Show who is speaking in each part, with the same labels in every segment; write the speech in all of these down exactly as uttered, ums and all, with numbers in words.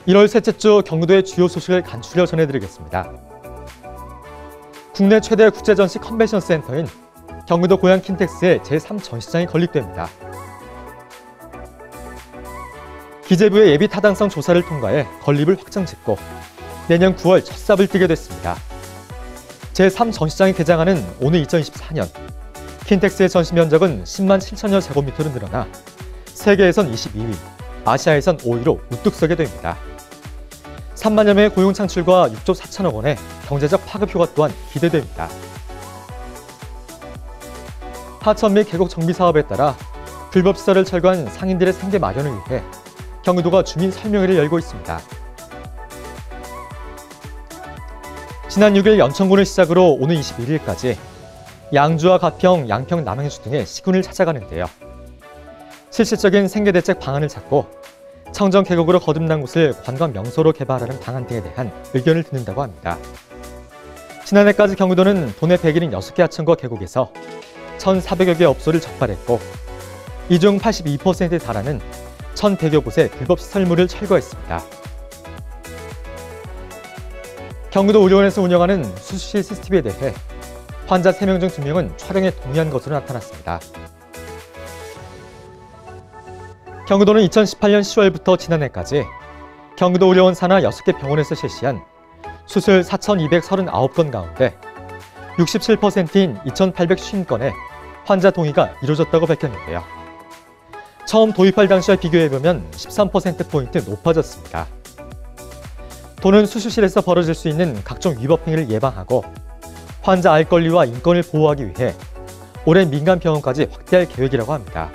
Speaker 1: 일월 셋째 주 경기도의 주요 소식을 간추려 전해드리겠습니다. 국내 최대 국제전시 컨벤션 센터인 경기도 고양 킨텍스의 제삼 전시장이 건립됩니다. 기재부의 예비 타당성 조사를 통과해 건립을 확정짓고 내년 구월 첫 삽을 뜨게 됐습니다. 제삼 전시장이 개장하는 오는 이천이십사 년, 킨텍스의 전시 면적은 십만 칠천여 제곱미터로 늘어나 세계에선 이십이 위, 아시아에선 오 위로 우뚝 서게 됩니다. 삼만여 명의 고용 창출과 육조 사천억 원의 경제적 파급 효과 또한 기대됩니다. 하천 및 계곡 정비 사업에 따라 불법 시설을 철거한 상인들의 생계 마련을 위해 경기도가 주민 설명회를 열고 있습니다. 지난 육 일 연천군을 시작으로 오는 이십일 일까지 양주와 가평, 양평, 남양주 등의 시군을 찾아가는데요. 실질적인 생계대책 방안을 찾고 청정 계곡으로 거듭난 곳을 관광 명소로 개발하는 방안 등에 대한 의견을 듣는다고 합니다. 지난해까지 경기도는 도내 백일인 여섯 개 하천과 계곡에서 천사백여 개 업소를 적발했고 이 중 팔십이 퍼센트에 달하는 천백여 곳의 불법 시설물을 철거했습니다. 경기도 의료원에서 운영하는 수술실 씨씨티비에 대해 환자 세 명 중 두 명은 촬영에 동의한 것으로 나타났습니다. 경기도는 이천십팔 년 시월부터 지난해까지 경기도 의료원 산하 여섯 개 병원에서 실시한 수술 사천이백삼십구 건 가운데 육십칠 퍼센트인 이천팔백오십 건의 환자 동의가 이루어졌다고 밝혔는데요. 처음 도입할 당시와 비교해보면 십삼 퍼센트포인트 높아졌습니다. 도는 수술실에서 벌어질 수 있는 각종 위법 행위를 예방하고 환자 알 권리와 인권을 보호하기 위해 올해 민간 병원까지 확대할 계획이라고 합니다.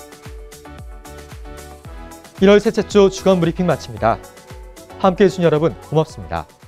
Speaker 1: 일월 셋째 주 주간 브리핑 마칩니다. 함께해 주신 여러분 고맙습니다.